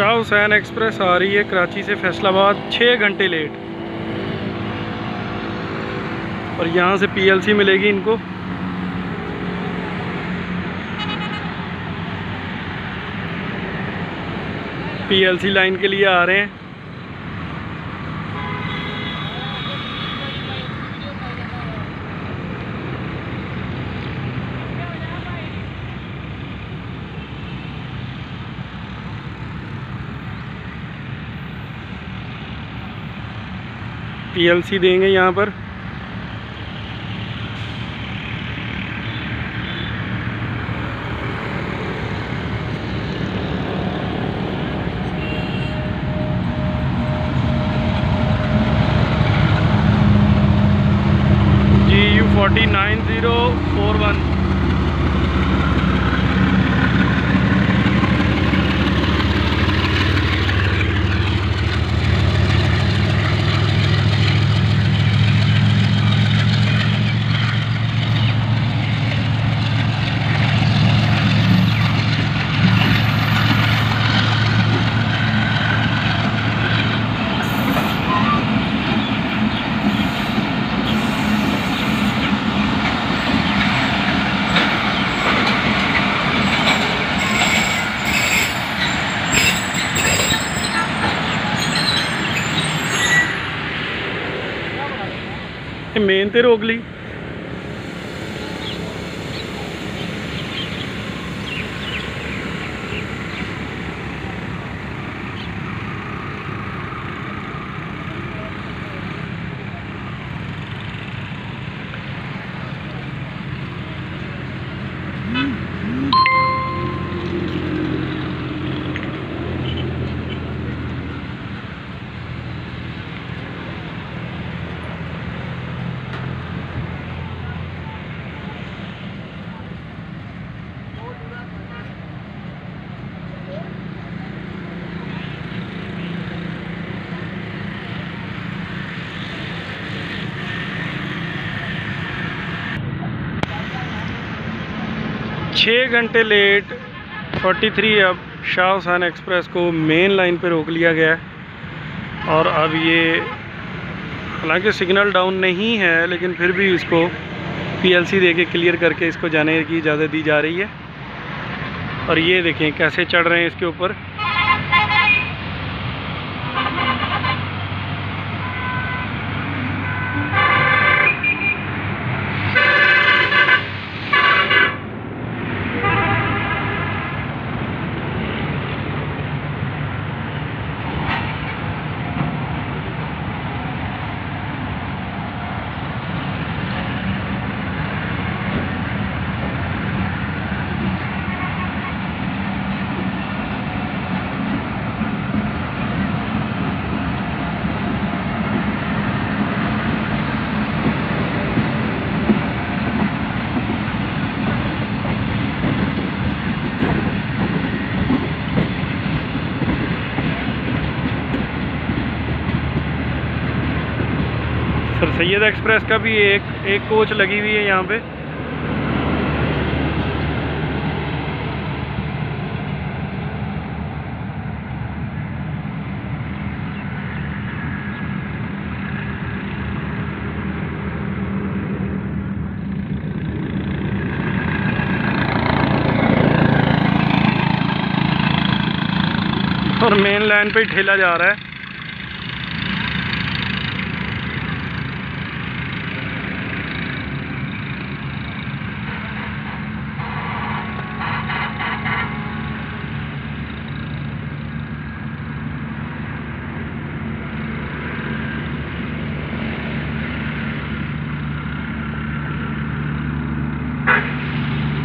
Shah Hussain express आ रही है कराची से फैसलाबाद 6 घंटे लेट, और यहाँ से पीएलसी मिलेगी इनको। पीएलसी लाइन के लिए आ रहे हैं। पीएलसी देंगे यहाँ पर। GEU 409041। मेन ते रोक ली। छः घंटे लेट 43 अब शाह हुसैन एक्सप्रेस को मेन लाइन पे रोक लिया गया है। और अब ये हालांकि सिग्नल डाउन नहीं है, लेकिन फिर भी इसको पीएलसी देके क्लियर करके इसको जाने की इजाज़त दी जा रही है। और ये देखें कैसे चढ़ रहे हैं इसके ऊपर। सर सैयद एक्सप्रेस का भी एक कोच लगी हुई है यहाँ पे। और मेन लाइन पे ही ठेला जा रहा है।